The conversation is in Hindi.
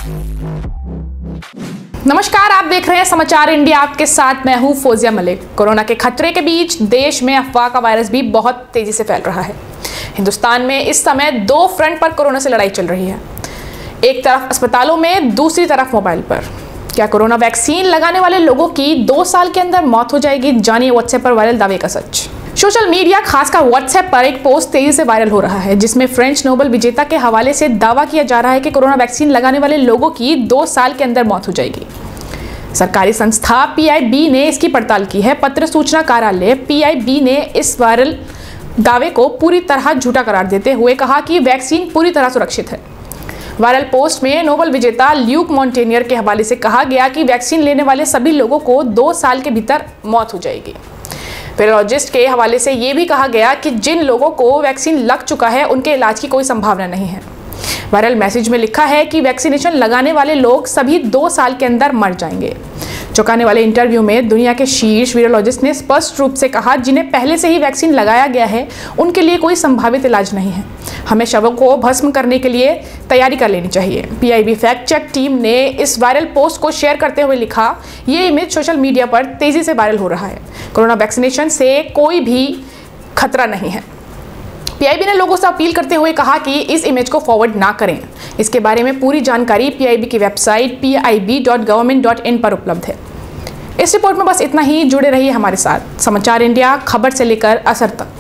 नमस्कार, आप देख रहे हैं समाचार इंडिया। आपके साथ मैं हूं फोजिया मलिक। कोरोना के खतरे के बीच देश में अफवाह का वायरस भी बहुत तेजी से फैल रहा है। हिंदुस्तान में इस समय दो फ्रंट पर कोरोना से लड़ाई चल रही है। एक तरफ अस्पतालों में, दूसरी तरफ मोबाइल पर। क्या कोरोना वैक्सीन लगाने वाले लोगों की 2 साल के अंदर मौत हो जाएगी? जानिए व्हाट्सएप पर वायरल दावे का सच। सोशल मीडिया, खासकर व्हाट्सएप पर एक पोस्ट तेजी से वायरल हो रहा है, जिसमें फ्रेंच नोबेल विजेता के हवाले से दावा किया जा रहा है कि कोरोना वैक्सीन लगाने वाले लोगों की 2 साल के अंदर मौत हो जाएगी। सरकारी संस्था पीआईबी ने इसकी पड़ताल की है। पत्र सूचना कार्यालय पीआईबी ने इस वायरल दावे को पूरी तरह झूठा करार देते हुए कहा कि वैक्सीन पूरी तरह सुरक्षित है। वायरल पोस्ट में नोबेल विजेता ल्यूक मॉन्टेनियर के हवाले से कहा गया कि वैक्सीन लेने वाले सभी लोगों को 2 साल के भीतर मौत हो जाएगी। वायरोलॉजिस्ट के हवाले से ये भी कहा गया कि जिन लोगों को वैक्सीन लग चुका है उनके इलाज की कोई संभावना नहीं है। वायरल मैसेज में लिखा है कि वैक्सीनेशन लगाने वाले लोग सभी 2 साल के अंदर मर जाएंगे। चौंकाने वाले इंटरव्यू में दुनिया के शीर्ष वायरोलॉजिस्ट ने स्पष्ट रूप से कहा, जिन्हें पहले से ही वैक्सीन लगाया गया है उनके लिए कोई संभावित इलाज नहीं है। हमें शवों को भस्म करने के लिए तैयारी कर लेनी चाहिए। पीआईबी फैक्ट चेक टीम ने इस वायरल पोस्ट को शेयर करते हुए लिखा, ये इमेज सोशल मीडिया पर तेजी से वायरल हो रहा है। कोरोना वैक्सीनेशन से कोई भी खतरा नहीं है। पीआईबी ने लोगों से अपील करते हुए कहा कि इस इमेज को फॉरवर्ड ना करें। इसके बारे में पूरी जानकारी पीआईबी की वेबसाइट pib.government.in पर उपलब्ध है। इस रिपोर्ट में बस इतना ही। जुड़े रहिए हमारे साथ। समाचार इंडिया, खबर से लेकर असर तक।